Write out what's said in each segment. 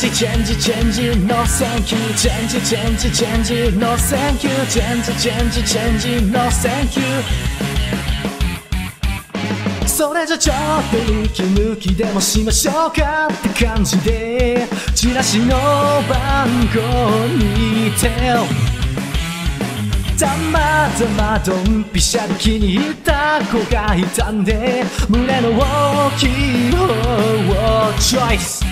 ジチェンジチェンジノーサンキューチェンジチェンジチェンジノーサンキューチェンジチェンジチェンジノーサンキューそれじゃちょっと息抜きでもしましょうかって感じでチラシの番号見てたまたまドンピシャで気に入った子がいたんで胸の大きい方をチョイス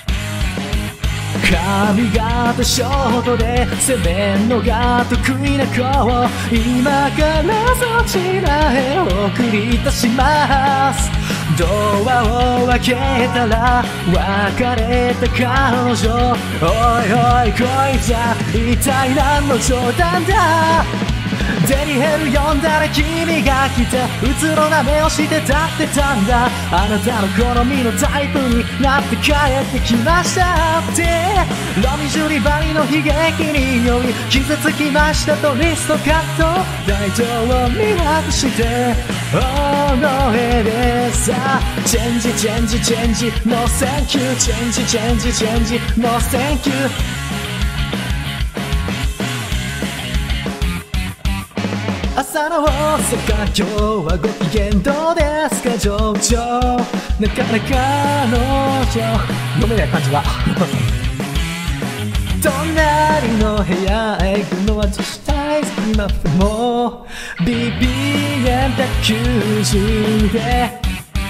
髪型ショートで攻めんのが得意な子を今からそちらへ送り出しますドアを開けたら別れた彼女おいおいこいつは一体何の冗談だデリヘル呼んだら君が来てうつろな目をして立ってたんだあなたの好みのタイプになって帰ってきましたってロミジュリバリの悲劇により傷つきましたとリストカット大東を見渡して大声でさチェンジチェンジチェンジノーサンキューチェンジチェンジチェンジノーサンキュー朝の大阪今日はご機嫌どうですか上々なかなかの読めない感じは隣の部屋へ行くのは女子大好きマフも BBM190 で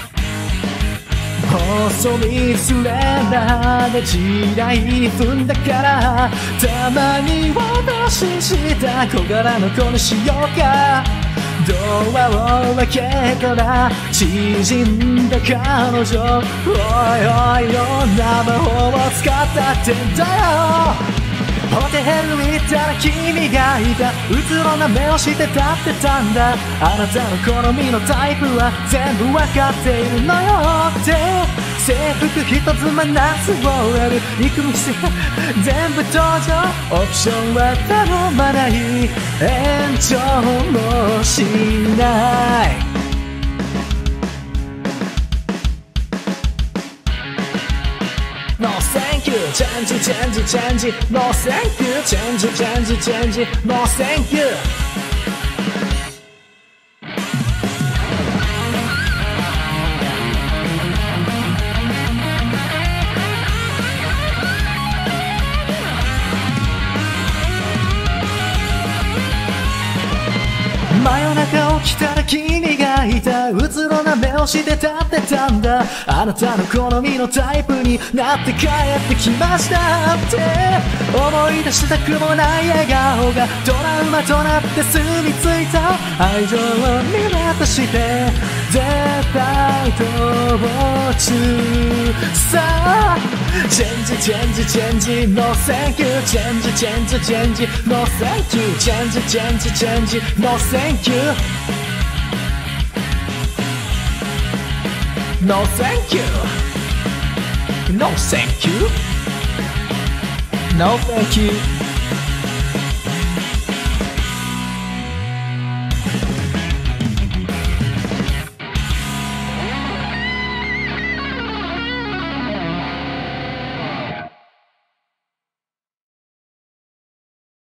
細身スレンダーで地雷踏んだからたまに私した小柄の子にしようかドアを開けたら縮んだ彼女おいおいよな魔法を使ったってんだよホテル行ったら君がいたうつろな目をして立ってたんだあなたの好みのタイプは全部わかっているのよって制服一つ真夏を得る行く店全部登場オプションは頼まない延長もしないNo thank you チェンジチェンジチェンジ No thank you チェンジチェンジチェンジ No thank you真夜中起きたら君がいたうつろな目をして立ってたんだあなたの好みのタイプになって帰ってきましたって思い出したくもない笑顔がトラウマとなって住み着いた愛情を見渡して絶対逃亡中さあチェンジチェンジチェンジ No thank you チェンジチェンジチェンジ No thank you チェンジチェンジチェンジ No thank you No thank you No thank you No thank you